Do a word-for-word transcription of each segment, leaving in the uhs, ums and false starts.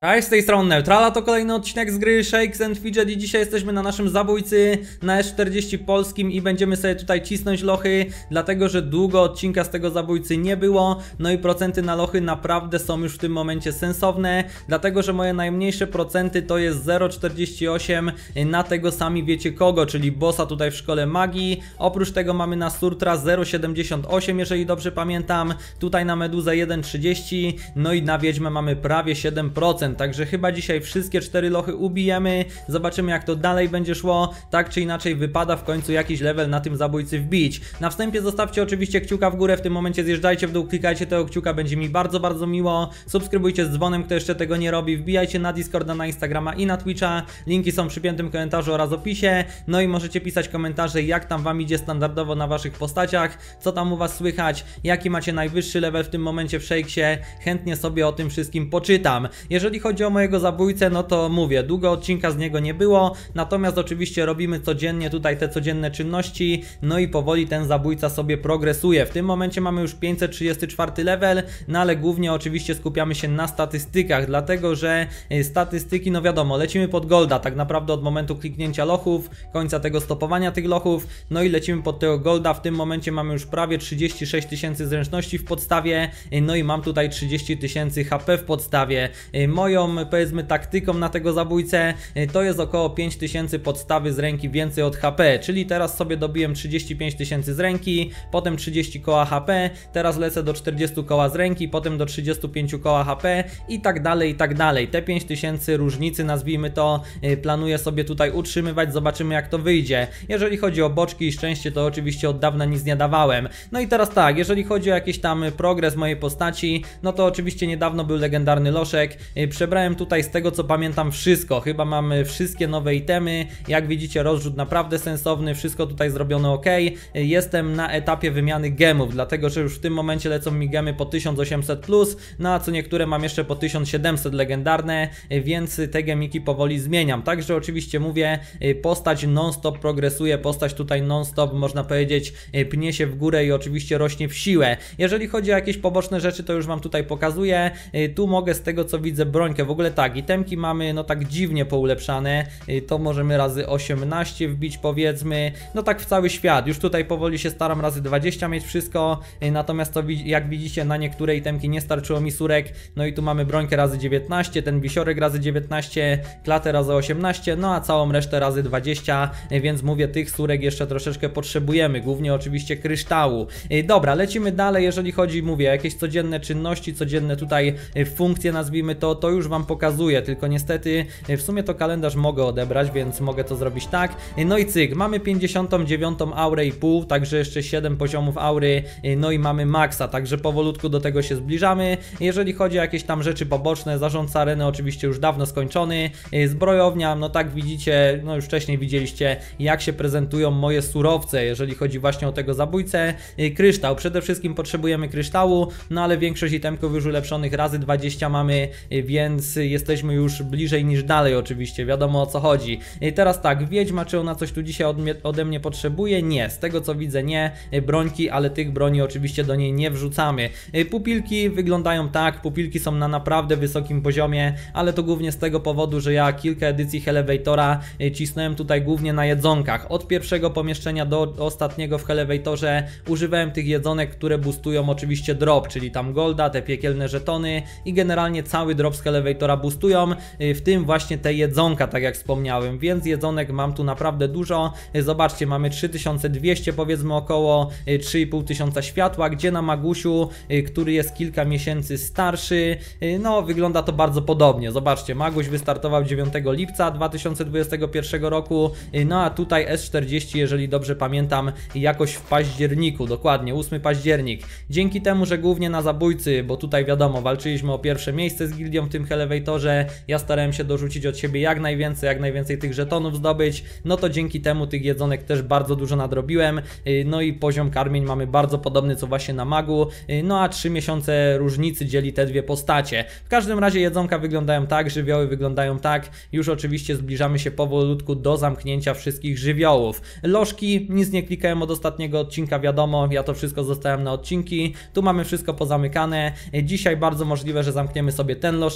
Cześć, z tej strony Neutrala, to kolejny odcinek z gry Shakes and Fidget i dzisiaj jesteśmy na naszym zabójcy na S czterdzieści polskim i będziemy sobie tutaj cisnąć lochy, dlatego że długo odcinka z tego zabójcy nie było, no i procenty na lochy naprawdę są już w tym momencie sensowne, dlatego że moje najmniejsze procenty to jest zero przecinek czterdzieści osiem na tego sami wiecie kogo, czyli bossa tutaj w szkole magii. Oprócz tego mamy na Surtra zero przecinek siedemdziesiąt osiem, jeżeli dobrze pamiętam, tutaj na Meduzę jeden przecinek trzydzieści, no i na Wiedźmę mamy prawie siedem procent. Także chyba dzisiaj wszystkie cztery lochy ubijemy, zobaczymy jak to dalej będzie szło, tak czy inaczej wypada w końcu jakiś level na tym zabójcy wbić. Na wstępie zostawcie oczywiście kciuka w górę, w tym momencie zjeżdżajcie w dół, klikajcie tego kciuka, będzie mi bardzo, bardzo miło, subskrybujcie z dzwonem, kto jeszcze tego nie robi, wbijajcie na Discorda, na Instagrama i na Twitcha, linki są przy piętym komentarzu oraz opisie, no i możecie pisać komentarze jak tam wam idzie standardowo na waszych postaciach, co tam u was słychać, jaki macie najwyższy level w tym momencie w Shakesie, chętnie sobie o tym wszystkim poczytam. Jeżeli chodzi o mojego zabójcę, no to mówię, długo odcinka z niego nie było, natomiast oczywiście robimy codziennie tutaj te codzienne czynności, no i powoli ten zabójca sobie progresuje. W tym momencie mamy już pięćset trzydziesty czwarty level, no ale głównie oczywiście skupiamy się na statystykach, dlatego że statystyki, no wiadomo, lecimy pod golda tak naprawdę od momentu kliknięcia lochów, końca tego stopowania tych lochów, no i lecimy pod tego golda. W tym momencie mamy już prawie trzydzieści sześć tysięcy zręczności w podstawie, no i mam tutaj trzydzieści tysięcy H P w podstawie. Moją, powiedzmy, taktyką na tego zabójcę to jest około pięć tysięcy podstawy z ręki więcej od H P, czyli teraz sobie dobiłem trzydzieści pięć tysięcy z ręki, potem trzydzieści koła H P, teraz lecę do czterdziestu koła z ręki, potem do trzydziestu pięciu koła H P i tak dalej, i tak dalej. Te pięć tysięcy różnicy, nazwijmy to, planuję sobie tutaj utrzymywać, zobaczymy jak to wyjdzie. Jeżeli chodzi o boczki i szczęście, to oczywiście od dawna nic nie dawałem. No i teraz tak, jeżeli chodzi o jakiś tam progres mojej postaci, no to oczywiście niedawno był legendarny loszek, przebrałem tutaj z tego co pamiętam wszystko, chyba mamy wszystkie nowe itemy, jak widzicie rozrzut naprawdę sensowny, wszystko tutaj zrobione ok, jestem na etapie wymiany gemów, dlatego że już w tym momencie lecą mi gemy po tysiąc osiemset plus, no a co niektóre mam jeszcze po tysiąc siedemset legendarne, więc te gemiki powoli zmieniam, także oczywiście mówię, postać non stop progresuje, postać tutaj non stop można powiedzieć pnie się w górę i oczywiście rośnie w siłę. Jeżeli chodzi o jakieś poboczne rzeczy, to już wam tutaj pokazuję, tu mogę z tego co widzę brońkę, w ogóle tak, itemki mamy no tak dziwnie poulepszane, to możemy razy osiemnaście wbić powiedzmy, no tak w cały świat, już tutaj powoli się staram razy dwadzieścia mieć wszystko, natomiast to jak widzicie na niektóre itemki nie starczyło mi surek, no i tu mamy brońkę razy dziewiętnaście, ten wisiorek razy dziewiętnaście, klatę razy osiemnaście, no a całą resztę razy dwadzieścia, więc mówię, tych surek jeszcze troszeczkę potrzebujemy, głównie oczywiście kryształu. Dobra, lecimy dalej, jeżeli chodzi, mówię, jakieś codzienne czynności, codzienne tutaj funkcje nazwijmy to, to już wam pokazuję, tylko niestety w sumie to kalendarz mogę odebrać, więc mogę to zrobić tak. No i cyk, mamy pięćdziesiątą dziewiątą aurę i pół, także jeszcze siedem poziomów aury, no i mamy maksa, także powolutku do tego się zbliżamy. Jeżeli chodzi o jakieś tam rzeczy poboczne, zarządca areny oczywiście już dawno skończony, zbrojownia, no tak widzicie, no już wcześniej widzieliście jak się prezentują moje surowce, jeżeli chodzi właśnie o tego zabójcę. Kryształ, przede wszystkim potrzebujemy kryształu, no ale większość itemków już ulepszonych razy dwadzieścia mamy, więc jesteśmy już bliżej niż dalej oczywiście, wiadomo o co chodzi. Teraz tak, wiedźma, czy ona coś tu dzisiaj ode mnie, ode mnie potrzebuje? Nie, z tego co widzę nie, brońki, ale tych broni oczywiście do niej nie wrzucamy. Pupilki wyglądają tak, pupilki są na naprawdę wysokim poziomie, ale to głównie z tego powodu, że ja kilka edycji Elevatora cisnąłem tutaj głównie na jedzonkach. Od pierwszego pomieszczenia do ostatniego w Elevatorze używałem tych jedzonek, które boostują oczywiście drop, czyli tam golda, te piekielne żetony i generalnie cały drop z Elevatora boostują, w tym właśnie te jedzonka, tak jak wspomniałem, więc jedzonek mam tu naprawdę dużo. Zobaczcie, mamy trzy tysiące dwieście powiedzmy około, trzy i pół tysiąca światła, gdzie na Magusiu, który jest kilka miesięcy starszy, no wygląda to bardzo podobnie. Zobaczcie, Maguś wystartował dziewiątego lipca dwa tysiące dwudziestego pierwszego roku, no a tutaj S czterdzieści, jeżeli dobrze pamiętam, jakoś w październiku, dokładnie ósmy październik. Dzięki temu, że głównie na zabójcy, bo tutaj wiadomo, walczyliśmy o pierwsze miejsce z gildią w tym Elevatorze, ja starałem się dorzucić od siebie jak najwięcej, jak najwięcej tych żetonów zdobyć, no to dzięki temu tych jedzonek też bardzo dużo nadrobiłem, no i poziom karmień mamy bardzo podobny co właśnie na magu, no a trzy miesiące różnicy dzieli te dwie postacie. W każdym razie jedzonka wyglądają tak, żywioły wyglądają tak, już oczywiście zbliżamy się powolutku do zamknięcia wszystkich żywiołów. Lożki, nic nie klikałem od ostatniego odcinka, wiadomo, ja to wszystko zostawiam na odcinki, tu mamy wszystko pozamykane, dzisiaj bardzo możliwe, że zamkniemy sobie ten loszek,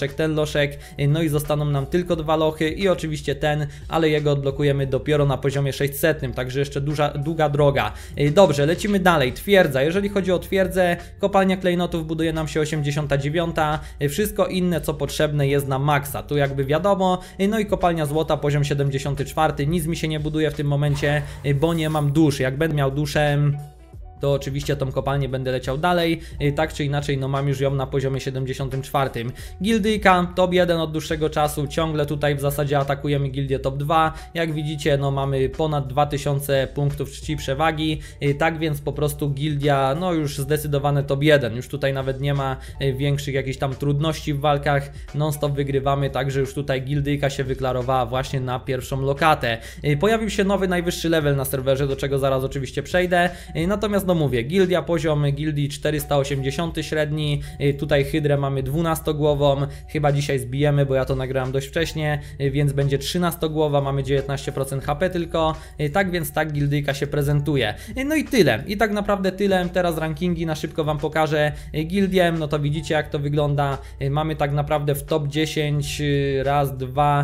loszek, ten loszek, no i zostaną nam tylko dwa lochy i oczywiście ten, ale jego odblokujemy dopiero na poziomie sześćsetnym, także jeszcze duża, długa droga. Dobrze, lecimy dalej. Twierdza. Jeżeli chodzi o twierdzę, kopalnia klejnotów buduje nam się osiemdziesiąta dziewiąta, wszystko inne co potrzebne jest na maksa, tu jakby wiadomo, no i kopalnia złota poziom siedemdziesiąty czwarty, nic mi się nie buduje w tym momencie, bo nie mam duszy. Jak będę miał duszę, to oczywiście tą kopalnię będę leciał dalej, tak czy inaczej no mam już ją na poziomie siedemdziesiątym czwartym. Gildyjka top jeden od dłuższego czasu, ciągle tutaj w zasadzie atakujemy gildię top dwa, jak widzicie no mamy ponad dwa tysiące punktów czci przewagi, tak więc po prostu gildia no już zdecydowane top jeden, już tutaj nawet nie ma większych jakichś tam trudności w walkach, non stop wygrywamy, także już tutaj gildyjka się wyklarowała właśnie na pierwszą lokatę. Pojawił się nowy najwyższy level na serwerze, do czego zaraz oczywiście przejdę, natomiast no mówię, gildia poziom gildii czterysta osiemdziesiąt średni, tutaj hydrę mamy dwunastogłową, chyba dzisiaj zbijemy, bo ja to nagrałem dość wcześnie, więc będzie trzynastogłowa, mamy dziewiętnaście procent H P tylko, tak więc tak gildyjka się prezentuje. No i tyle, i tak naprawdę tyle, teraz rankingi na szybko wam pokażę gildiem, no to widzicie jak to wygląda, mamy tak naprawdę w top dziesięć, raz, dwa,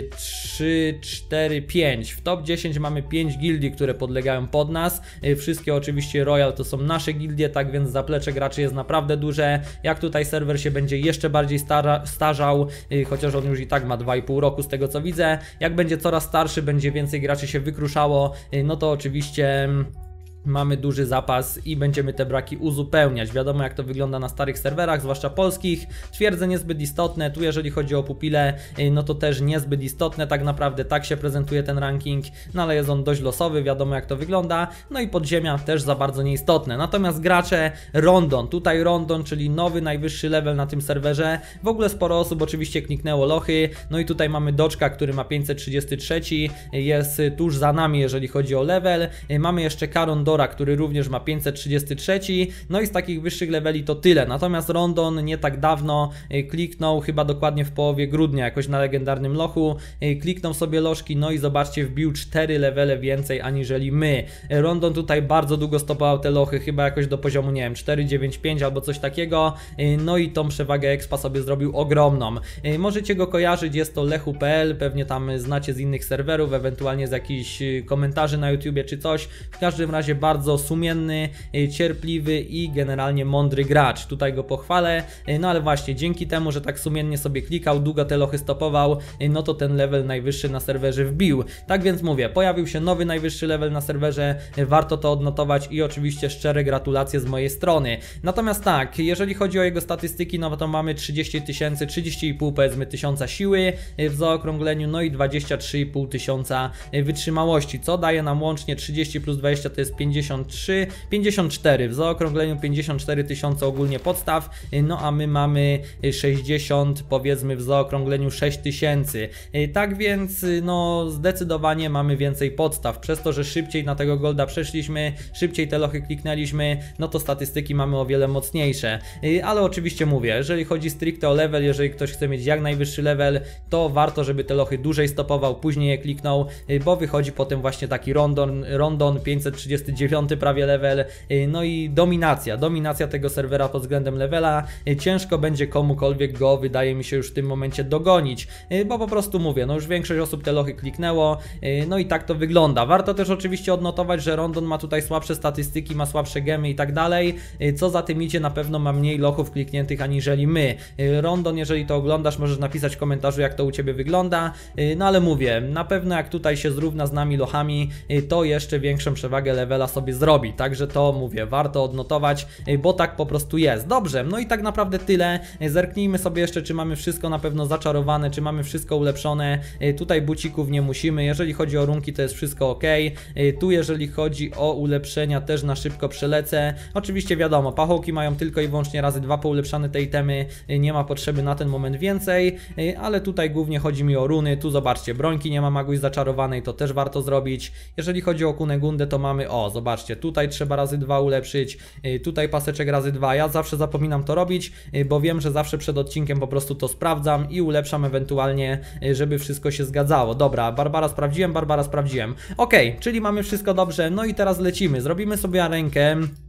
trzy, cztery, pięć, w top dziesięć mamy pięć gildii, które podlegają pod nas, wszystkie oczywiście Royal to są nasze gildie, tak więc zaplecze graczy jest naprawdę duże. Jak tutaj serwer się będzie jeszcze bardziej stara, starzał, yy, chociaż on już i tak ma dwa i pół roku z tego co widzę, jak będzie coraz starszy, będzie więcej graczy się wykruszało, yy, no to oczywiście mamy duży zapas i będziemy te braki uzupełniać. Wiadomo jak to wygląda na starych serwerach, zwłaszcza polskich. Twierdzę niezbyt istotne, tu jeżeli chodzi o pupile, no to też niezbyt istotne, tak naprawdę tak się prezentuje ten ranking, no ale jest on dość losowy, wiadomo jak to wygląda, no i podziemia też za bardzo nieistotne. Natomiast gracze Rondon, tutaj Rondon, czyli nowy najwyższy level na tym serwerze, w ogóle sporo osób oczywiście kliknęło lochy, no i tutaj mamy Doczka, który ma pięćset trzydzieści trzy, jest tuż za nami jeżeli chodzi o level, mamy jeszcze Karon Dora, który również ma pięćset trzydzieści trzy, no i z takich wyższych leveli to tyle. Natomiast Rondon nie tak dawno kliknął, chyba dokładnie w połowie grudnia, jakoś na legendarnym lochu, kliknął sobie lożki, no i zobaczcie, wbił cztery levele więcej aniżeli my. Rondon tutaj bardzo długo stopował te lochy, chyba jakoś do poziomu, nie wiem, cztery dziewięć pięć albo coś takiego, no i tą przewagę expa sobie zrobił ogromną. Możecie go kojarzyć, jest to lechu kropka p l, pewnie tam znacie z innych serwerów, ewentualnie z jakichś komentarzy na YouTubie czy coś. W każdym razie bardzo sumienny, cierpliwy i generalnie mądry gracz. Tutaj go pochwalę, no ale właśnie dzięki temu, że tak sumiennie sobie klikał, długo te lochy stopował, no to ten level najwyższy na serwerze wbił. Tak więc mówię, pojawił się nowy najwyższy level na serwerze, warto to odnotować i oczywiście szczere gratulacje z mojej strony. Natomiast tak, jeżeli chodzi o jego statystyki, no to mamy trzydzieści tysięcy, trzydzieści i pół powiedzmy tysiąca siły w zaokrągleniu, no i dwadzieścia trzy i pół tysiąca wytrzymałości, co daje nam łącznie trzydzieści plus dwadzieścia to jest pięćdziesiąt trzy, pięćdziesiąt cztery, w zaokrągleniu pięćdziesiąt cztery tysiące ogólnie podstaw, no a my mamy sześćdziesiąt, powiedzmy w zaokrągleniu sześć tysięcy. Tak więc no zdecydowanie mamy więcej podstaw, przez to, że szybciej na tego golda przeszliśmy, szybciej te lochy kliknęliśmy, no to statystyki mamy o wiele mocniejsze. Ale oczywiście mówię, jeżeli chodzi stricte o level, jeżeli ktoś chce mieć jak najwyższy level, to warto, żeby te lochy dłużej stopował, później je kliknął, bo wychodzi potem właśnie taki Rondon, Rondon pięćset trzydzieści dziewięć prawie level, no i dominacja, dominacja tego serwera pod względem levela. Ciężko będzie komukolwiek go, wydaje mi się, już w tym momencie dogonić, bo po prostu mówię, no już większość osób te lochy kliknęło, no i tak to wygląda. Warto też oczywiście odnotować, że Rondon ma tutaj słabsze statystyki, ma słabsze gemy i tak dalej, co za tym idzie, na pewno ma mniej lochów klikniętych aniżeli my. Rondon, jeżeli to oglądasz, możesz napisać w komentarzu, jak to u Ciebie wygląda, no ale mówię, na pewno jak tutaj się zrówna z nami lochami, to jeszcze większą przewagę levela sobie zrobi, także to mówię, warto odnotować, bo tak po prostu jest. Dobrze, no i tak naprawdę tyle. Zerknijmy sobie jeszcze, czy mamy wszystko na pewno zaczarowane, czy mamy wszystko ulepszone. Tutaj bucików nie musimy, jeżeli chodzi o runki, to jest wszystko ok. Tu jeżeli chodzi o ulepszenia, też na szybko przelecę. Oczywiście wiadomo, pachołki mają tylko i wyłącznie razy dwa poulepszane te itemy, nie ma potrzeby na ten moment więcej, ale tutaj głównie chodzi mi o runy. Tu zobaczcie, brońki nie ma magui zaczarowanej, to też warto zrobić. Jeżeli chodzi o Kunegundę, to mamy, o zobaczcie, tutaj trzeba razy dwa ulepszyć, tutaj paseczek razy dwa. Ja zawsze zapominam to robić, bo wiem, że zawsze przed odcinkiem po prostu to sprawdzam i ulepszam ewentualnie, żeby wszystko się zgadzało. Dobra, Barbara sprawdziłem, Barbara sprawdziłem. Ok, czyli mamy wszystko dobrze, no i teraz lecimy, zrobimy sobie arenkę.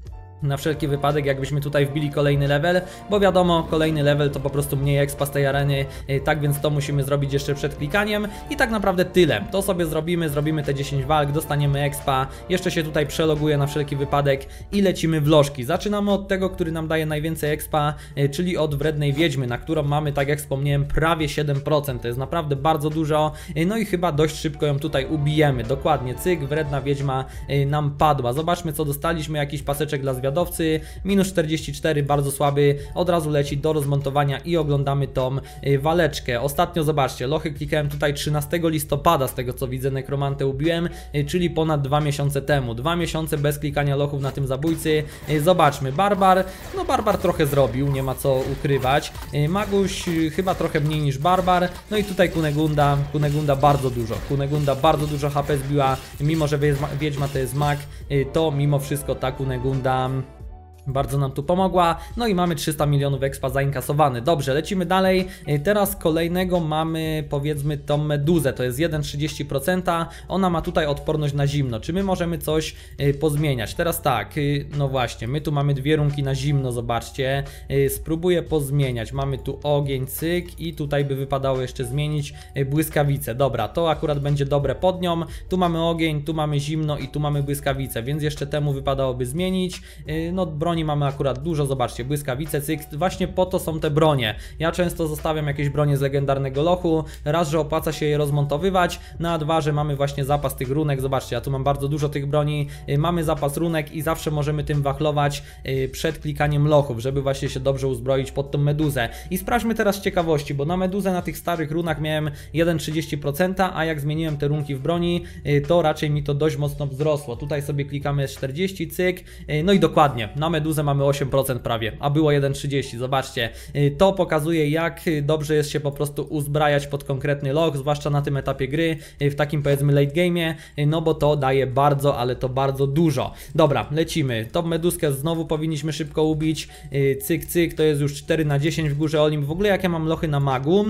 Na wszelki wypadek, jakbyśmy tutaj wbili kolejny level, bo wiadomo, kolejny level to po prostu mniej expa z tej areny, tak więc to musimy zrobić jeszcze przed klikaniem i tak naprawdę tyle. To sobie zrobimy, zrobimy te dziesięć walk, dostaniemy expa, jeszcze się tutaj przeloguję na wszelki wypadek i lecimy w lożki. Zaczynamy od tego, który nam daje najwięcej expa, czyli od Wrednej Wiedźmy, na którą mamy, tak jak wspomniałem, prawie siedem procent, to jest naprawdę bardzo dużo, no i chyba dość szybko ją tutaj ubijemy. Dokładnie, cyk, Wredna Wiedźma nam padła. Zobaczmy, co dostaliśmy, jakiś paseczek dla zwiadowców, minus czterdzieści cztery, bardzo słaby, od razu leci do rozmontowania i oglądamy tą y, waleczkę. Ostatnio zobaczcie, lochy klikałem tutaj trzynastego listopada, z tego co widzę, nekromantę ubiłem, y, czyli ponad dwa miesiące temu. Dwa miesiące bez klikania lochów na tym zabójcy. Y, zobaczmy, Barbar, no Barbar trochę zrobił, nie ma co ukrywać. Y, Maguś y, chyba trochę mniej niż Barbar, no i tutaj Kunegunda, Kunegunda bardzo dużo, Kunegunda bardzo dużo H P zbiła, mimo że Wiedźma, Wiedźma to jest mag, y, to mimo wszystko ta Kunegunda bardzo nam tu pomogła, no i mamy trzysta milionów expa zainkasowany. Dobrze, lecimy dalej. Teraz kolejnego mamy, powiedzmy, tą meduzę, to jest jeden przecinek trzydzieści procent, ona ma tutaj odporność na zimno. Czy my możemy coś y, pozmieniać? Teraz tak, y, no właśnie, my tu mamy dwie runki na zimno, zobaczcie, y, spróbuję pozmieniać. Mamy tu ogień, cyk i tutaj by wypadało jeszcze zmienić y, błyskawicę. Dobra, to akurat będzie dobre pod nią. Tu mamy ogień, tu mamy zimno i tu mamy błyskawicę, więc jeszcze temu wypadałoby zmienić. Y, no broń Broni mamy akurat dużo, zobaczcie, błyskawice, cyk, właśnie po to są te bronie. Ja często zostawiam jakieś bronie z legendarnego lochu, raz, że opłaca się je rozmontowywać, no a dwa, że mamy właśnie zapas tych runek, zobaczcie, ja tu mam bardzo dużo tych broni, yy, mamy zapas runek i zawsze możemy tym wachlować yy, przed klikaniem lochów, żeby właśnie się dobrze uzbroić pod tą meduzę. I sprawdźmy teraz z ciekawości, bo na meduzę na tych starych runach miałem jeden przecinek trzydzieści procent, a jak zmieniłem te runki w broni, yy, to raczej mi to dość mocno wzrosło. Tutaj sobie klikamy czterdzieści, cyk, yy, no i dokładnie, na meduzę mamy osiem procent prawie, a było jeden przecinek trzydzieści, zobaczcie, to pokazuje, jak dobrze jest się po prostu uzbrajać pod konkretny loch, zwłaszcza na tym etapie gry, w takim powiedzmy late game'ie, no bo to daje bardzo, ale to bardzo dużo. Dobra, lecimy, tą meduzkę znowu powinniśmy szybko ubić, cyk, cyk, to jest już cztery na dziesięć w górze Olimp. W ogóle jak ja mam lochy na magu,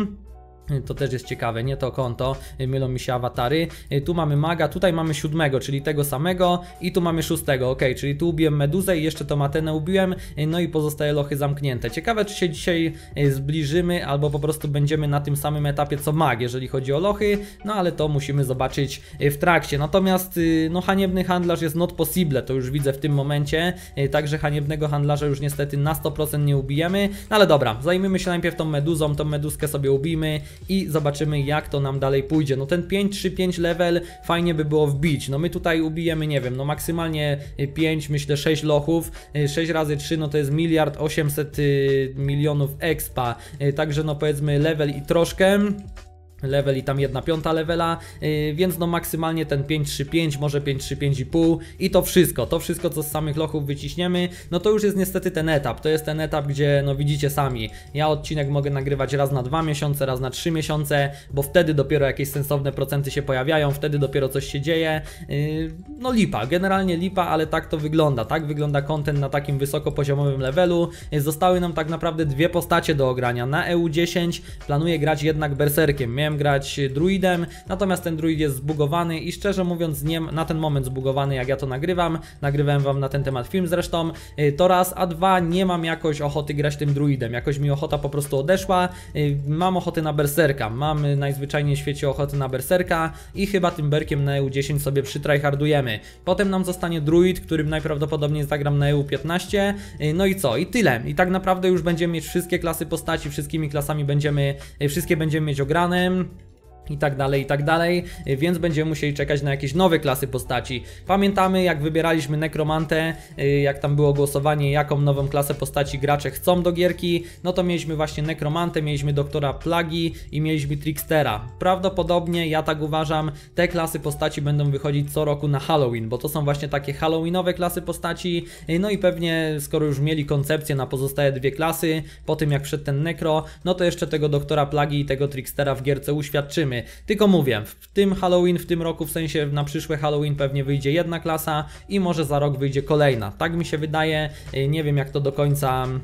to też jest ciekawe, nie to konto, mylą mi się awatary. Tu mamy maga, tutaj mamy siódmego, czyli tego samego i tu mamy szóstego, ok, czyli tu ubiłem meduzę i jeszcze tą Atenę ubiłem, no i pozostaje lochy zamknięte. Ciekawe, czy się dzisiaj zbliżymy, albo po prostu będziemy na tym samym etapie co mag, jeżeli chodzi o lochy, no ale to musimy zobaczyć w trakcie. Natomiast no haniebny handlarz jest not possible, to już widzę w tym momencie, także haniebnego handlarza już niestety na sto procent nie ubijemy, no ale dobra, zajmijmy się najpierw tą meduzą, tą meduzkę sobie ubijmy i zobaczymy, jak to nam dalej pójdzie. No ten pięć trzy pięć level fajnie by było wbić. No my tutaj ubijemy, nie wiem, no maksymalnie pięć, myślę sześć lochów. sześć razy trzy, no to jest miliard osiemset milionów expa. Także no powiedzmy level i troszkę. Level i tam jedna piąta levela, yy, więc no maksymalnie ten pięć trzy pięć, może pięć trzy pięć i pół i to wszystko, to wszystko co z samych lochów wyciśniemy, no to już jest niestety ten etap, to jest ten etap, gdzie no widzicie sami, ja odcinek mogę nagrywać raz na dwa miesiące, raz na trzy miesiące, bo wtedy dopiero jakieś sensowne procenty się pojawiają, wtedy dopiero coś się dzieje, yy, no lipa, generalnie lipa, ale tak to wygląda, tak wygląda content na takim wysokopoziomowym levelu. Yy, zostały nam tak naprawdę dwie postacie do ogrania, na E U dziesięć planuję grać jednak berserkiem, miałem grać druidem, natomiast ten druid jest zbugowany i szczerze mówiąc nie na ten moment zbugowany, jak ja to nagrywam, nagrywałem wam na ten temat film zresztą, to raz, a dwa, nie mam jakoś ochoty grać tym druidem, jakoś mi ochota po prostu odeszła, mam ochotę na berserka, mam najzwyczajniej w świecie ochotę na berserka i chyba tym berkiem na E U dziesięć sobie przytryhardujemy. Potem nam zostanie druid, którym najprawdopodobniej zagram na E U piętnaście, no i co? I tyle. I tak naprawdę już będziemy mieć wszystkie klasy postaci, wszystkimi klasami będziemy, wszystkie będziemy mieć ograne. I tak dalej, i tak dalej, więc będziemy musieli czekać na jakieś nowe klasy postaci. Pamiętamy, jak wybieraliśmy nekromantę, jak tam było głosowanie, jaką nową klasę postaci gracze chcą do gierki, no to mieliśmy właśnie nekromantę, mieliśmy doktora Plagi i mieliśmy trickstera. Prawdopodobnie, ja tak uważam, te klasy postaci będą wychodzić co roku na Halloween, bo to są właśnie takie halloweenowe klasy postaci, no i pewnie skoro już mieli koncepcję na pozostałe dwie klasy, po tym jak wszedł ten nekro, no to jeszcze tego doktora Plagi i tego trickstera w gierce uświadczymy. Tylko mówię, w tym Halloween, w tym roku, w sensie na przyszłe Halloween pewnie wyjdzie jedna klasa i może za rok wyjdzie kolejna. Tak mi się wydaje, nie wiem jak to do końca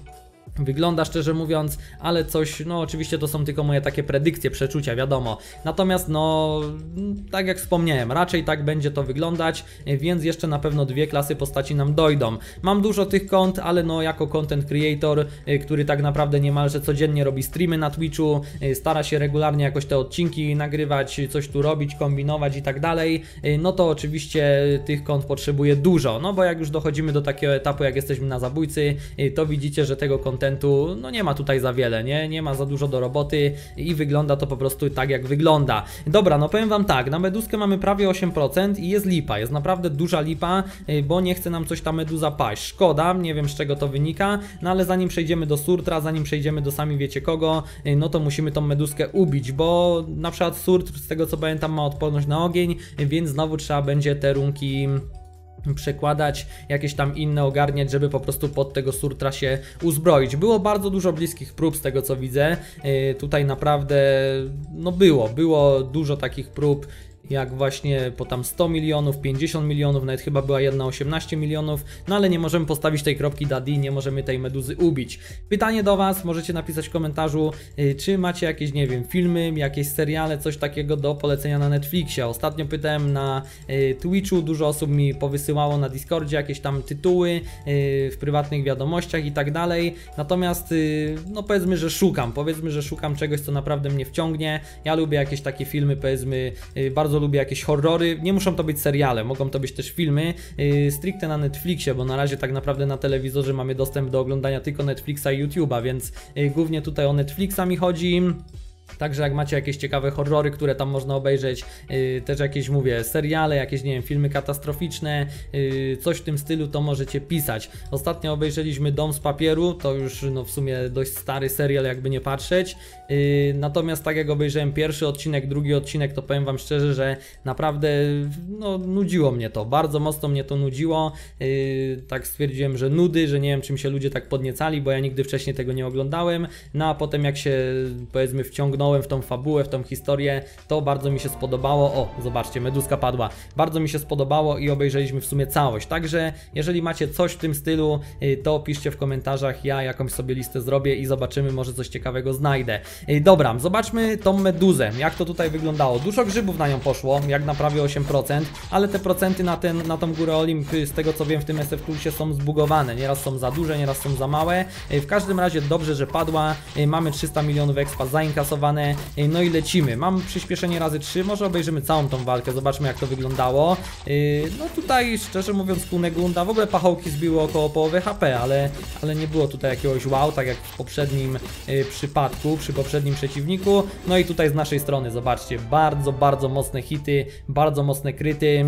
wygląda, szczerze mówiąc, ale coś, no oczywiście to są tylko moje takie predykcje, przeczucia, wiadomo. Natomiast no, tak jak wspomniałem, raczej tak będzie to wyglądać, więc jeszcze na pewno dwie klasy postaci nam dojdą. Mam dużo tych kont, ale no jako content creator, który tak naprawdę niemalże codziennie robi streamy na Twitchu, stara się regularnie jakoś te odcinki nagrywać, coś tu robić, kombinować i tak dalej, no to oczywiście tych kont potrzebuje dużo, no bo jak już dochodzimy do takiego etapu, jak jesteśmy na zabójcy, to widzicie, że tego kontentu no nie ma tutaj za wiele, nie? Nie ma za dużo do roboty i wygląda to po prostu tak, jak wygląda. Dobra, no powiem wam tak, na meduzkę mamy prawie osiem procent i jest lipa, jest naprawdę duża lipa, bo nie chce nam coś ta meduza paść. Szkoda, nie wiem z czego to wynika, no ale zanim przejdziemy do surtra, zanim przejdziemy do sami wiecie kogo, no to musimy tą meduzkę ubić, bo na przykład surtr, z tego co pamiętam, ma odporność na ogień, więc znowu trzeba będzie te runki przekładać, jakieś tam inne ogarniać, żeby po prostu pod tego surtra się uzbroić. Było bardzo dużo bliskich prób z tego co widzę, yy, tutaj naprawdę no było, było dużo takich prób, jak właśnie po tam sto milionów, pięćdziesiąt milionów, nawet chyba była jedna osiemnaście milionów, no ale nie możemy postawić tej kropki Daddy, nie możemy tej meduzy ubić. Pytanie do was, możecie napisać w komentarzu, yy, czy macie jakieś, nie wiem, filmy, jakieś seriale, coś takiego do polecenia na Netflixie. Ostatnio pytałem na yy, Twitchu, dużo osób mi powysyłało na Discordzie jakieś tam tytuły yy, w prywatnych wiadomościach i tak dalej, natomiast yy, no powiedzmy, że szukam, powiedzmy, że szukam czegoś, co naprawdę mnie wciągnie. Ja lubię jakieś takie filmy, powiedzmy, yy, bardzo lubię jakieś horrory, nie muszą to być seriale, mogą to być też filmy, yy, stricte na Netflixie, bo na razie tak naprawdę na telewizorze mamy dostęp do oglądania tylko Netflixa i YouTube'a, więc yy, głównie tutaj o Netflixa mi chodzi. Także jak macie jakieś ciekawe horrory, które tam można obejrzeć, yy, też jakieś, mówię, seriale, jakieś, nie wiem, filmy katastroficzne, yy, coś w tym stylu, to możecie pisać. Ostatnio obejrzeliśmy Dom z papieru, to już no w sumie dość stary serial, jakby nie patrzeć. Yy, natomiast tak jak obejrzałem pierwszy odcinek, drugi odcinek, to powiem wam szczerze, że naprawdę no, nudziło mnie to, bardzo mocno mnie to nudziło. Yy, tak stwierdziłem, że nudy, że nie wiem czym się ludzie tak podniecali, bo ja nigdy wcześniej tego nie oglądałem. No a potem jak się, powiedzmy, wciągnąłem w tą fabułę, w tą historię, to bardzo mi się spodobało. O, zobaczcie, meduzka padła. Bardzo mi się spodobało i obejrzeliśmy w sumie całość. Także jeżeli macie coś w tym stylu, to piszcie w komentarzach, ja jakąś sobie listę zrobię i zobaczymy, może coś ciekawego znajdę. Dobra, zobaczmy tą meduzę, jak to tutaj wyglądało. Dużo grzybów na nią poszło, jak na prawie osiem procent, ale te procenty na, ten, na tą górę Olimp, z tego co wiem, w tym S F Toolsie są zbugowane. Nieraz są za duże, nieraz są za małe. W każdym razie dobrze, że padła. Mamy trzysta milionów expa zainkasowane. No i lecimy. Mam przyspieszenie razy trzy, może obejrzymy całą tą walkę, zobaczmy jak to wyglądało. No tutaj szczerze mówiąc Kunegunda, w ogóle pachołki zbiły około połowy H P, ale, ale nie było tutaj jakiegoś wow, tak jak w poprzednim przypadku, przy poprzednim przeciwniku. No i tutaj z naszej strony, zobaczcie, bardzo, bardzo mocne hity, bardzo mocne kryty.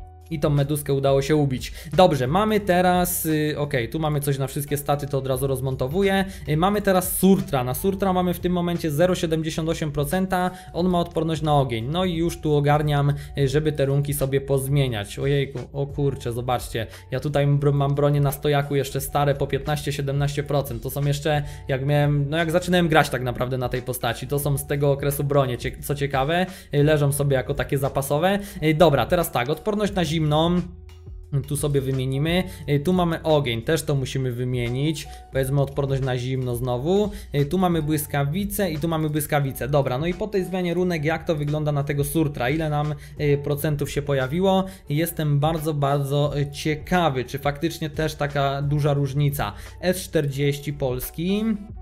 I tą meduzkę udało się ubić. Dobrze, mamy teraz, yy, ok, tu mamy coś na wszystkie staty, to od razu rozmontowuję. Yy, mamy teraz surtra, na surtra mamy w tym momencie zero przecinek siedemdziesiąt osiem procent, on ma odporność na ogień. No i już tu ogarniam, yy, żeby te runki sobie pozmieniać. Ojejku, o kurczę, zobaczcie, ja tutaj mam bronię na stojaku jeszcze stare po piętnaście siedemnaście procent, to są jeszcze, jak miałem, no jak zaczynałem grać tak naprawdę na tej postaci, to są z tego okresu bronie, co ciekawe, yy, leżą sobie jako takie zapasowe. Yy, dobra, teraz tak, odporność na zimno. Zimną. Tu sobie wymienimy. Tu mamy ogień, też to musimy wymienić. Powiedzmy odporność na zimno znowu. Tu mamy błyskawicę i tu mamy błyskawicę. Dobra, no i po tej zmianie runek, jak to wygląda na tego surtra? Ile nam procentów się pojawiło? Jestem bardzo, bardzo ciekawy, czy faktycznie też taka duża różnica. S czterdzieści polski.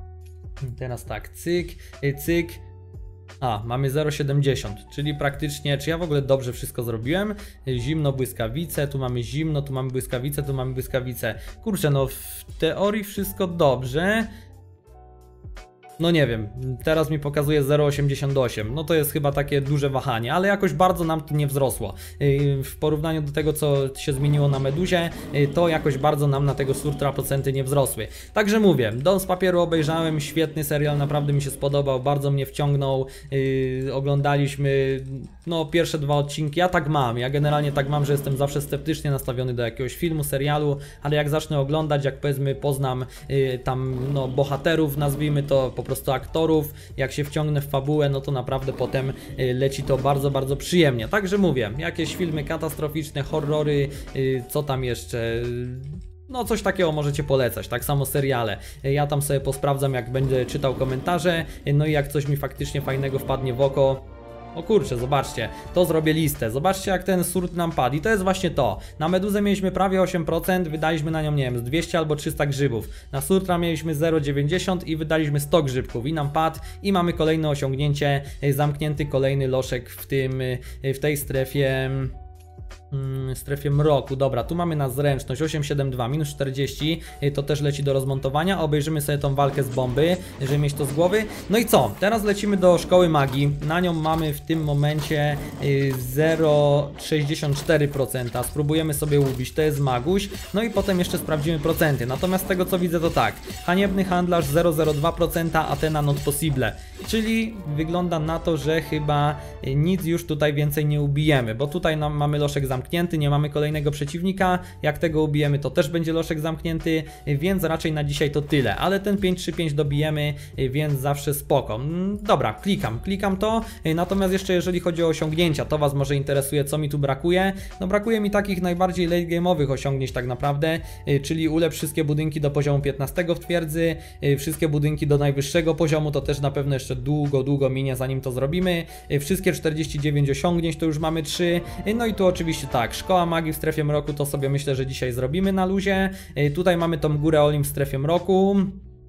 Teraz tak, cyk, cyk. A, mamy zero przecinek siedemdziesiąt, czyli praktycznie, czy ja w ogóle dobrze wszystko zrobiłem? Zimno, błyskawice, tu mamy zimno, tu mamy błyskawice, tu mamy błyskawice. Kurczę, no w teorii wszystko dobrze. No nie wiem, teraz mi pokazuje zero przecinek osiemdziesiąt osiem, no to jest chyba takie duże wahanie, ale jakoś bardzo nam to nie wzrosło. W porównaniu do tego, co się zmieniło na meduzie, to jakoś bardzo nam na tego surtra procenty nie wzrosły. Także mówię, Dom z papieru obejrzałem, świetny serial, naprawdę mi się spodobał, bardzo mnie wciągnął, yy, oglądaliśmy no pierwsze dwa odcinki, ja tak mam, ja generalnie tak mam, że jestem zawsze sceptycznie nastawiony do jakiegoś filmu, serialu, ale jak zacznę oglądać, jak powiedzmy poznam yy, tam no bohaterów, nazwijmy to, po prostu aktorów, jak się wciągnę w fabułę, no to naprawdę potem leci to bardzo, bardzo przyjemnie. Także mówię, jakieś filmy katastroficzne, horrory, co tam jeszcze... No coś takiego możecie polecać, tak samo seriale. Ja tam sobie posprawdzam, jak będę czytał komentarze, no i jak coś mi faktycznie fajnego wpadnie w oko. O kurczę, zobaczcie, to zrobię listę. Zobaczcie, jak ten surt nam padł. I to jest właśnie to. Na meduzę mieliśmy prawie osiem procent, wydaliśmy na nią, nie wiem, z dwieście albo trzysta grzybów. Na surtra mieliśmy zero przecinek dziewięćdziesiąt i wydaliśmy sto grzybków. I nam padł i mamy kolejne osiągnięcie, zamknięty kolejny loszek w tym, w tej strefie... w strefie mroku. Dobra, tu mamy na zręczność osiem siedem dwa minus czterdzieści, to też leci do rozmontowania. Obejrzymy sobie tą walkę z bomby, żeby mieć to z głowy. No i co? Teraz lecimy do szkoły magii. Na nią mamy w tym momencie zero przecinek sześćdziesiąt cztery procent. Spróbujemy sobie ubić, to jest maguś. No i potem jeszcze sprawdzimy procenty. Natomiast z tego co widzę to tak. Haniebny handlarz zero przecinek zero dwa procent, Athena not possible. Czyli wygląda na to, że chyba nic już tutaj więcej nie ubijemy, bo tutaj nam mamy loszek zamknięty, nie mamy kolejnego przeciwnika. Jak tego ubijemy, to też będzie loszek zamknięty, więc raczej na dzisiaj to tyle. Ale ten pięć trzy pięć dobijemy, więc zawsze spoko. Dobra, klikam, klikam to. Natomiast jeszcze jeżeli chodzi o osiągnięcia, to Was może interesuje, co mi tu brakuje. No brakuje mi takich najbardziej late game'owych osiągnięć tak naprawdę, czyli ulepsz wszystkie budynki do poziomu piętnastego w twierdzy, wszystkie budynki do najwyższego poziomu, to też na pewno jeszcze długo, długo minie, zanim to zrobimy. Wszystkie czterdzieści dziewięć osiągnięć, to już mamy trzy. No i tu oczywiście tak, szkoła magii w strefie mroku, to sobie myślę, że dzisiaj zrobimy na luzie. Tutaj mamy tą górę Olim w strefie mroku.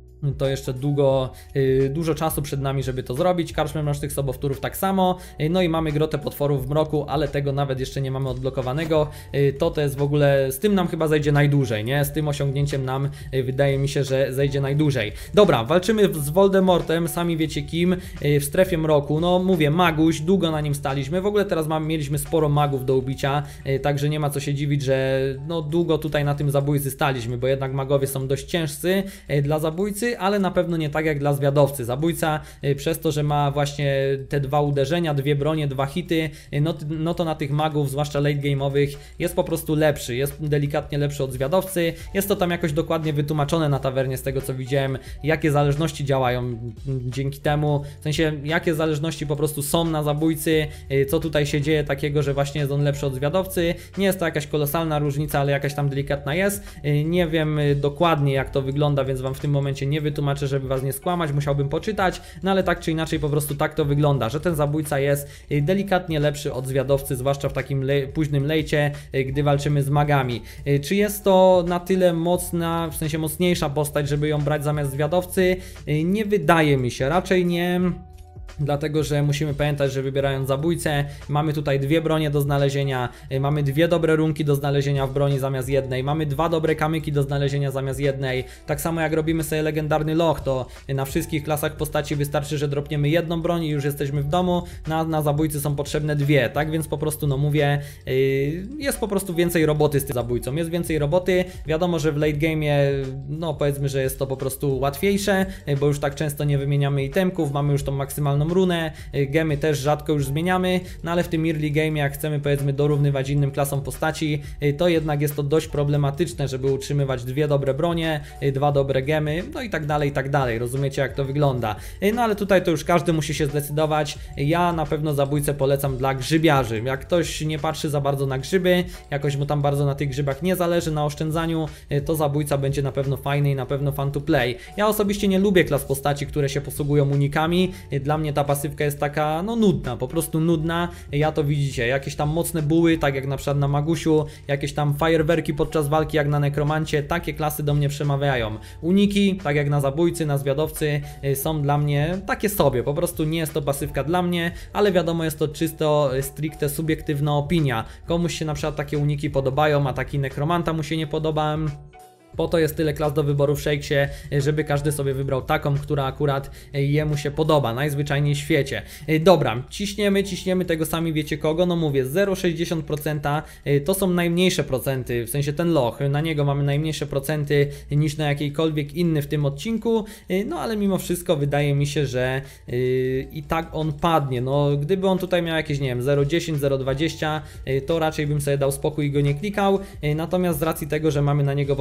To jeszcze długo, yy, dużo czasu przed nami, żeby to zrobić. Karczmę mrocznych sobowtórów tak samo. Yy, no i mamy grotę potworów w mroku, ale tego nawet jeszcze nie mamy odblokowanego. Yy, to to jest w ogóle, z tym nam chyba zejdzie najdłużej, nie? Z tym osiągnięciem nam yy, wydaje mi się, że zejdzie najdłużej. Dobra, walczymy z Voldemortem, sami wiecie kim, yy, w strefie mroku. No mówię, maguś, długo na nim staliśmy. W ogóle teraz mamy, mieliśmy sporo magów do ubicia, yy, także nie ma co się dziwić, że no długo tutaj na tym zabójcy staliśmy, bo jednak magowie są dość ciężcy yy, dla zabójcy, ale na pewno nie tak jak dla zwiadowcy. Zabójca y, przez to, że ma właśnie te dwa uderzenia, dwie bronie, dwa hity, y, no, no to na tych magów, zwłaszcza late game'owych, jest po prostu lepszy, jest delikatnie lepszy od zwiadowcy. Jest to tam jakoś dokładnie wytłumaczone na tawernie z tego co widziałem, jakie zależności działają dzięki temu, w sensie jakie zależności po prostu są na zabójcy, y, co tutaj się dzieje takiego, że właśnie jest on lepszy od zwiadowcy. Nie jest to jakaś kolosalna różnica, ale jakaś tam delikatna jest. Y, nie wiem y, dokładnie jak to wygląda, więc Wam w tym momencie nie wytłumaczę, żeby Was nie skłamać, musiałbym poczytać, no ale tak czy inaczej po prostu tak to wygląda, że ten zabójca jest delikatnie lepszy od zwiadowcy, zwłaszcza w takim le późnym lejcie, gdy walczymy z magami. Czy jest to na tyle mocna, w sensie mocniejsza postać, żeby ją brać zamiast zwiadowcy? Nie wydaje mi się, raczej nie. Dlatego, że musimy pamiętać, że wybierając zabójcę, mamy tutaj dwie bronie do znalezienia, mamy dwie dobre runki do znalezienia w broni zamiast jednej, mamy dwa dobre kamyki do znalezienia zamiast jednej. Tak samo jak robimy sobie legendarny loch, to na wszystkich klasach postaci wystarczy, że dropniemy jedną broń i już jesteśmy w domu, na, na zabójcy są potrzebne dwie, tak więc po prostu, no mówię, yy, jest po prostu więcej roboty z tym zabójcą, jest więcej roboty, wiadomo, że w late game'ie, no powiedzmy, że jest to po prostu łatwiejsze, bo już tak często nie wymieniamy itemków, mamy już tą maksymalną runę, gemy też rzadko już zmieniamy, no ale w tym early game, jak chcemy powiedzmy dorównywać innym klasom postaci, to jednak jest to dość problematyczne, żeby utrzymywać dwie dobre bronie, dwa dobre gemy, no i tak dalej, i tak dalej, rozumiecie jak to wygląda. No ale tutaj to już każdy musi się zdecydować, ja na pewno zabójcę polecam dla grzybiarzy, jak ktoś nie patrzy za bardzo na grzyby, jakoś mu tam bardzo na tych grzybach nie zależy, na oszczędzaniu, to zabójca będzie na pewno fajny i na pewno fun to play. Ja osobiście nie lubię klas postaci, które się posługują unikami, dla mnie ta pasywka jest taka, no nudna, po prostu nudna, ja to widzicie, jakieś tam mocne buły, tak jak na przykład na Magusiu, jakieś tam fajerwerki podczas walki jak na Nekromancie, takie klasy do mnie przemawiają. Uniki, tak jak na zabójcy, na zwiadowcy, są dla mnie takie sobie, po prostu nie jest to pasywka dla mnie, ale wiadomo, jest to czysto, stricte subiektywna opinia. Komuś się na przykład takie uniki podobają, a taki Nekromanta mu się nie podoba. Po to jest tyle klas do wyboru w Shakesie, żeby każdy sobie wybrał taką, która akurat jemu się podoba, najzwyczajniej w świecie. Dobra, ciśniemy, ciśniemy tego sami wiecie kogo, no mówię, zero przecinek sześćdziesiąt procent to są najmniejsze procenty, w sensie ten loch, na niego mamy najmniejsze procenty niż na jakiejkolwiek inny w tym odcinku, no ale mimo wszystko wydaje mi się, że yy, i tak on padnie, no gdyby on tutaj miał jakieś, nie wiem, zero przecinek dziesięć, zero przecinek dwadzieścia, to raczej bym sobie dał spokój i go nie klikał, natomiast z racji tego, że mamy na niego po prostu te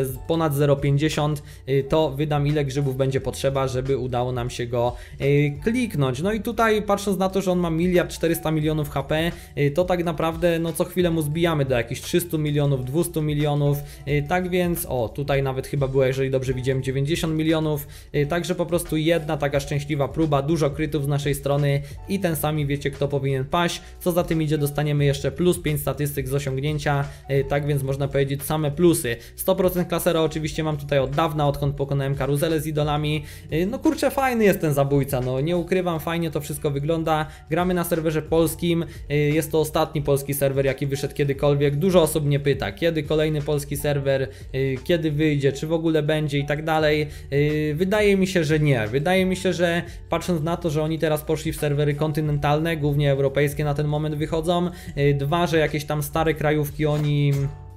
jest ponad zero przecinek pięćdziesiąt, to wydam ile grzybów będzie potrzeba, żeby udało nam się go kliknąć. No i tutaj patrząc na to, że on ma miliard czterysta milionów H P, to tak naprawdę no co chwilę mu zbijamy do jakichś trzystu milionów, dwustu milionów, tak więc o tutaj nawet chyba było, jeżeli dobrze widziałem, dziewięćdziesiąt milionów, także po prostu jedna taka szczęśliwa próba, dużo krytów z naszej strony i ten sami wiecie kto powinien paść, co za tym idzie dostaniemy jeszcze plus pięć statystyk z osiągnięcia, tak więc można powiedzieć same plusy. sto procent klasera oczywiście mam tutaj od dawna, odkąd pokonałem karuzelę z idolami, no kurczę fajny jest ten zabójca, no nie ukrywam, fajnie to wszystko wygląda, gramy na serwerze polskim, jest to ostatni polski serwer jaki wyszedł kiedykolwiek, dużo osób mnie pyta kiedy kolejny polski serwer, kiedy wyjdzie, czy w ogóle będzie i tak dalej. Wydaje mi się, że nie, wydaje mi się, że patrząc na to, że oni teraz poszli w serwery kontynentalne, głównie europejskie na ten moment wychodzą, dwa, że jakieś tam stare krajówki oni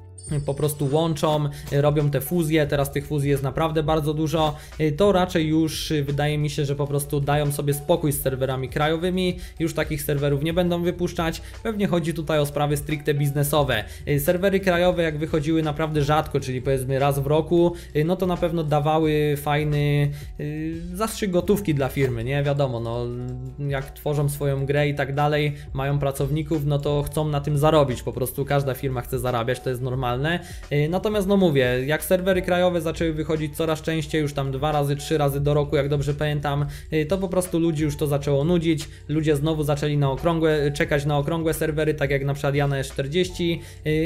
po prostu łączą, robią te fuzje, teraz tych fuzji jest naprawdę bardzo dużo, to raczej już wydaje mi się, że po prostu dają sobie spokój z serwerami krajowymi, już takich serwerów nie będą wypuszczać, pewnie chodzi tutaj o sprawy stricte biznesowe. Serwery krajowe jak wychodziły naprawdę rzadko, czyli powiedzmy raz w roku, no to na pewno dawały fajny zastrzyk gotówki dla firmy, nie wiadomo, no jak tworzą swoją grę i tak dalej, mają pracowników, no to chcą na tym zarobić, po prostu każda firma chce zarabiać, to jest normalne. Natomiast no mówię, jak serwery krajowe zaczęły wychodzić coraz częściej, już tam dwa razy, trzy razy do roku, jak dobrze pamiętam, to po prostu ludzi już to zaczęło nudzić, ludzie znowu zaczęli na okrągłe, czekać na okrągłe serwery, tak jak na przykład ja na S czterdzieści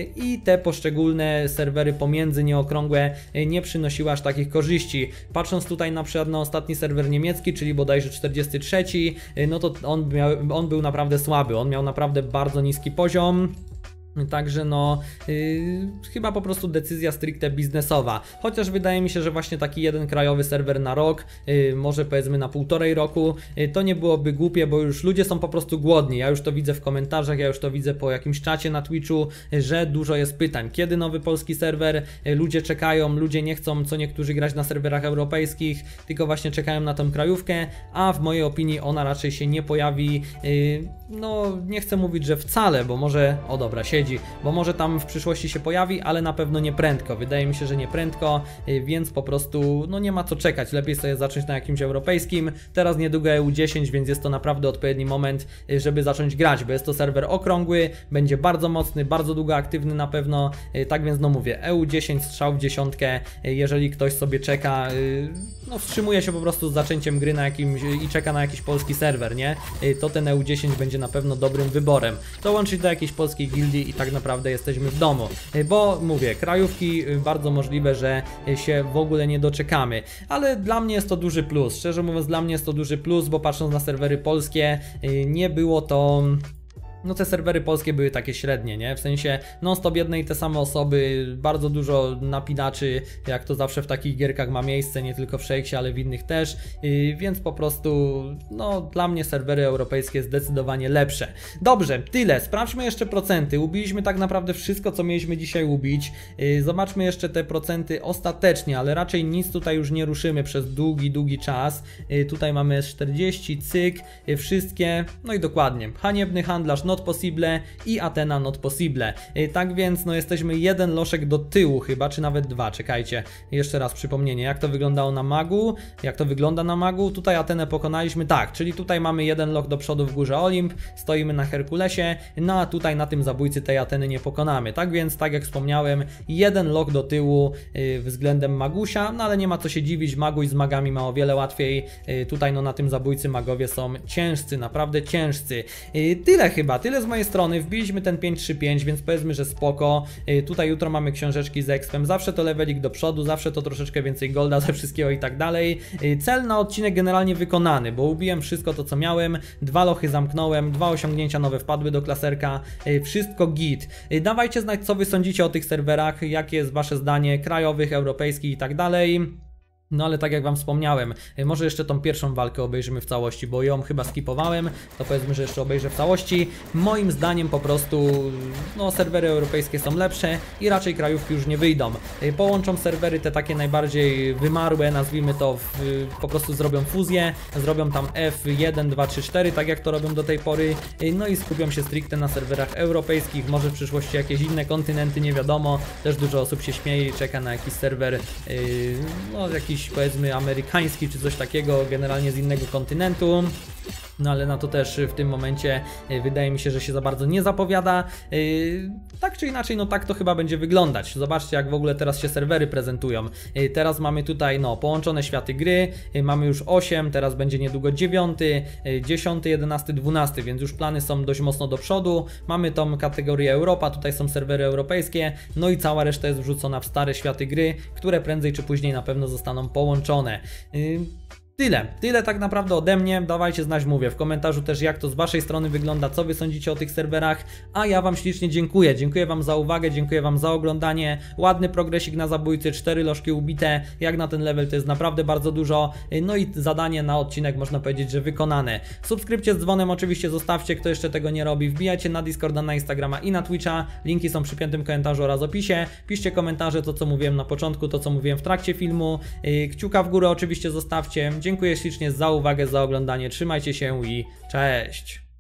i te poszczególne serwery pomiędzy nieokrągłe nie przynosiły aż takich korzyści. Patrząc tutaj na przykład na ostatni serwer niemiecki, czyli bodajże czterdziesty trzeci, no to on, miał, on był naprawdę słaby, on miał naprawdę bardzo niski poziom. Także no, yy, chyba po prostu decyzja stricte biznesowa, chociaż wydaje mi się, że właśnie taki jeden krajowy serwer na rok, yy, może powiedzmy na półtorej roku, yy, to nie byłoby głupie, bo już ludzie są po prostu głodni, ja już to widzę w komentarzach, ja już to widzę po jakimś czacie na Twitchu, yy, że dużo jest pytań, kiedy nowy polski serwer, yy, ludzie czekają, ludzie nie chcą co niektórzy grać na serwerach europejskich, tylko właśnie czekają na tą krajówkę, a w mojej opinii ona raczej się nie pojawi, yy, no nie chcę mówić, że wcale, bo może, o dobra, siedzi, bo może tam w przyszłości się pojawi, ale na pewno nie prędko, wydaje mi się, że nie prędko, więc po prostu no nie ma co czekać, lepiej sobie zacząć na jakimś europejskim, teraz niedługo E U dziesięć, więc jest to naprawdę odpowiedni moment, żeby zacząć grać, bo jest to serwer okrągły, będzie bardzo mocny, bardzo długo aktywny na pewno, tak więc no mówię, E U dziesięć, strzał w dziesiątkę, jeżeli ktoś sobie czeka, no wstrzymuje się po prostu z zaczęciem gry na jakimś i czeka na jakiś polski serwer, nie, to ten E U dziesięć będzie na pewno dobrym wyborem, dołączyć do jakiejś polskiej gildii i tak naprawdę jesteśmy w domu, bo mówię, krajówki bardzo możliwe, że się w ogóle nie doczekamy, ale dla mnie jest to duży plus, szczerze mówiąc dla mnie jest to duży plus, bo patrząc na serwery polskie nie było to... No te serwery polskie były takie średnie, nie? W sensie non-stop jedne i te same osoby, bardzo dużo napinaczy, jak to zawsze w takich gierkach ma miejsce, nie tylko w Shakesie, ale w innych też, yy, więc po prostu, no dla mnie serwery europejskie zdecydowanie lepsze. Dobrze, tyle, sprawdźmy jeszcze procenty, ubiliśmy tak naprawdę wszystko, co mieliśmy dzisiaj ubić, yy, zobaczmy jeszcze te procenty ostatecznie, ale raczej nic tutaj już nie ruszymy przez długi, długi czas, yy, tutaj mamy S czterdzieści, cyk, yy, wszystkie, no i dokładnie, haniebny handlarz, not possible i Athena not possible. Tak więc no jesteśmy jeden loszek do tyłu chyba, czy nawet dwa, czekajcie, jeszcze raz przypomnienie, jak to wyglądało na magu, jak to wygląda na magu, tutaj Athenę pokonaliśmy, tak, czyli tutaj mamy jeden loch do przodu w górze Olimp, stoimy na Herkulesie, no a tutaj na tym zabójcy tej Atheny nie pokonamy, tak więc tak jak wspomniałem, jeden loch do tyłu yy, względem Magusia, no ale nie ma co się dziwić, Maguś z magami ma o wiele łatwiej, yy, tutaj no na tym zabójcy magowie są ciężcy, naprawdę ciężcy. Yy, tyle chyba, tyle z mojej strony, wbiliśmy ten pięć trzy pięć, więc powiedzmy, że spoko. Yy, tutaj jutro mamy książeczki z expem, zawsze to levelik do przodu, zawsze to troszeczkę więcej golda ze wszystkiego i tak dalej. Yy, cel na odcinek generalnie wykonany, bo ubiłem wszystko to co miałem, dwa lochy zamknąłem, dwa osiągnięcia nowe wpadły do klaserka, yy, wszystko git. Yy, dawajcie znać co wy sądzicie o tych serwerach, jakie jest wasze zdanie, krajowych, europejskich i tak dalej. No ale tak jak wam wspomniałem, może jeszcze tą pierwszą walkę obejrzymy w całości, bo ją chyba skipowałem, to powiedzmy, że jeszcze obejrzę w całości. Moim zdaniem po prostu, no serwery europejskie są lepsze i raczej krajówki już nie wyjdą. Połączą serwery te takie najbardziej wymarłe, nazwijmy to, w, po prostu zrobią fuzję, zrobią tam F jeden, dwa, trzy, cztery, tak jak to robią do tej pory, no i skupią się stricte na serwerach europejskich, może w przyszłości jakieś inne kontynenty, nie wiadomo, też dużo osób się śmieje i czeka na jakiś serwer, yy, no jakiś powiedzmy amerykański czy coś takiego, generalnie z innego kontynentu. No ale na to też w tym momencie wydaje mi się, że się za bardzo nie zapowiada. Tak czy inaczej, no tak to chyba będzie wyglądać. Zobaczcie, jak w ogóle teraz się serwery prezentują. Teraz mamy tutaj no połączone światy gry, mamy już osiem, teraz będzie niedługo dziewiąty, dziesiąty, jedenasty, dwunasty, więc już plany są dość mocno do przodu. Mamy tą kategorię Europa, tutaj są serwery europejskie, no i cała reszta jest wrzucona w stare światy gry, które prędzej czy później na pewno zostaną połączone. Tyle, tyle tak naprawdę ode mnie, dawajcie znać, mówię, w komentarzu też jak to z waszej strony wygląda, co wy sądzicie o tych serwerach, a ja wam ślicznie dziękuję, dziękuję wam za uwagę, dziękuję wam za oglądanie, ładny progresik na zabójcy, cztery lożki ubite, jak na ten level to jest naprawdę bardzo dużo, no i zadanie na odcinek można powiedzieć, że wykonane. Subskrypcję z dzwonem oczywiście zostawcie, kto jeszcze tego nie robi, wbijajcie na Discorda, na Instagrama i na Twitcha, linki są przy piętym komentarzu oraz opisie, piszcie komentarze, to co mówiłem na początku, to co mówiłem w trakcie filmu, kciuka w górę oczywiście zostawcie. Dziękuję ślicznie za uwagę, za oglądanie, trzymajcie się i cześć!